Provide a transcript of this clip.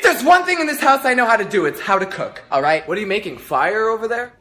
there's one thing in this house I know how to do, it's how to cook, alright? What are you making, fire over there?